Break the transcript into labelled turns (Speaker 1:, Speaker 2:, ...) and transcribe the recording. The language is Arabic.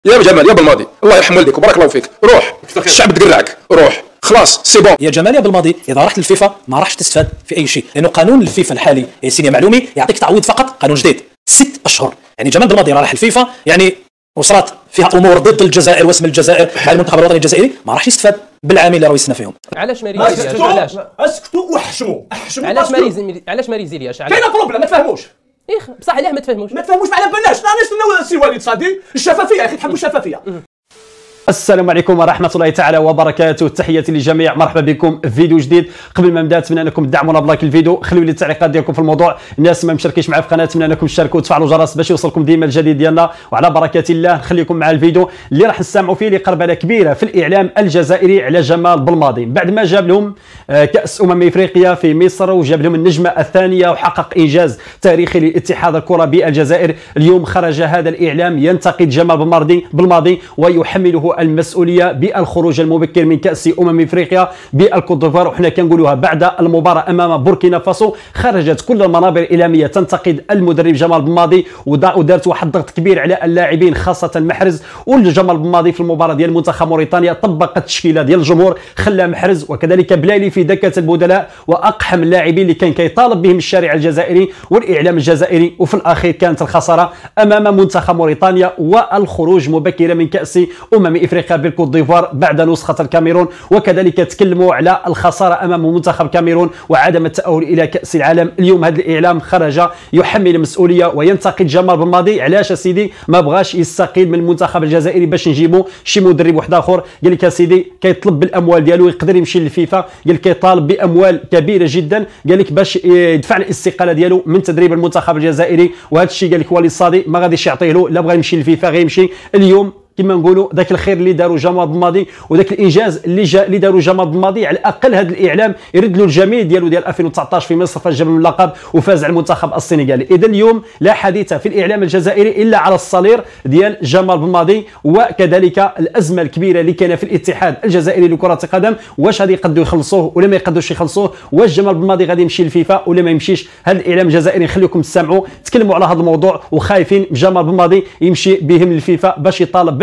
Speaker 1: يا جمال يا بالماضي الله يرحم والديك وبارك الله فيك، روح الشعب تقرعك، روح خلاص سي بون.
Speaker 2: يا جمال يا بالماضي اذا رحت للفيفا ما راحش تستفاد في اي شيء، لانه قانون الفيفا الحالي يا سيدي معلومي يعطيك تعويض فقط، قانون جديد 6 اشهر. يعني جمال بالماضي راح الفيفا يعني وصلت فيها امور ضد الجزائر واسم الجزائر مع المنتخب الوطني الجزائري، ما راح يستفاد بالعامين اللي راهو يستنى فيهم.
Speaker 3: علاش ما ريزيلياش؟ علاش
Speaker 4: اسكتوا واحشموا
Speaker 3: علاش ما ريزيلياش؟
Speaker 4: كاين بروبليم ما تفهموش.
Speaker 3: بصح علاه ما تفهموش؟
Speaker 4: ما تفهموش ما على بالناش، نستناو السي وليد صادي الشفافيه يا اخي، تحبوا الشفافيه.
Speaker 5: السلام عليكم ورحمة الله تعالى وبركاته، تحياتي للجميع، مرحبا بكم في فيديو جديد. قبل ما نبدا اتمنى انكم تدعمونا بلايك الفيديو، خليوا لي التعليقات ديالكم في الموضوع. الناس ما مشاركينش معنا في القناه اتمنى انكم تشاركوا وتفعلوا الجرس باش يوصلكم ديما الجديد ديالنا، وعلى بركة الله نخليكم مع الفيديو اللي راح نسمعوا فيه لقربله كبيره في الاعلام الجزائري على جمال بالماضي بعد ما جاب لهم كاس افريقيا في مصر وجاب لهم النجمه الثانيه وحقق انجاز تاريخي لاتحاد الكره بالجزائر. اليوم خرج هذا الاعلام ينتقد جمال بالماضي ويحمله المسؤوليه بالخروج المبكر من كأس افريقيا بالكوت ديفوار. وحنا كنقولوها بعد المباراة امام بوركينا فاسو خرجت كل المنابر الاعلاميه تنتقد المدرب جمال بالماضي ودارت واحد الضغط كبير على اللاعبين خاصه محرز. وجمال بالماضي في المباراة ديال منتخب موريتانيا طبق التشكيله ديال الجمهور، خلى محرز وكذلك بلالي في دكه البدلاء واقحم اللاعبين اللي كان كيطالب بهم الشارع الجزائري والاعلام الجزائري. وفي الاخير كانت الخساره امام منتخب موريتانيا والخروج مبكرا من كأس افريقيا بالكوت ديفوار بعد نسخة الكاميرون. وكذلك تكلموا على الخسارة أمام منتخب الكاميرون وعدم التأهل إلى كأس العالم. اليوم هذا الإعلام خرج يحمل المسؤولية وينتقد جمال بالماضي. علاش سيدي ما بغاش يستقيل من المنتخب الجزائري باش نجيبوا شي مدرب واحد آخر؟ قال لك سيدي كيطلب بالأموال ديالو يقدر يمشي للفيفا، قال لك كيطالب بأموال كبيرة جدا، قال لك باش يدفع الاستقالة ديالو من تدريب المنتخب الجزائري. وهذا الشيء قال لك وليد الصادي ما غاديش يعطيه له، لا بغى يمشي للفيفا غيمشي. اليوم كما نقولوا ذاك الخير اللي داروا جمال بالماضي وذاك الانجاز اللي داروا جمال بالماضي على الاقل هذا الاعلام يرد له الجميل ديالو ديال 2019 في مصر فاز جاب اللقب وفاز على المنتخب السنغالي. اذا اليوم لا حديث في الاعلام الجزائري الا على الصلير ديال جمال بالماضي وكذلك الازمه الكبيره اللي كاينه في الاتحاد الجزائري لكره القدم. واش غادي يقدروا يخلصوه ولا ما يقدروش يخلصوه؟ واش جمال بالماضي غادي يمشي للفيفا ولا ما يمشيش؟ هذا الاعلام الجزائري نخليكم تسمعوا تكلموا على هذا الموضوع، وخايفين جمال بالماضي يمشي بهم للفيفا باش يطالب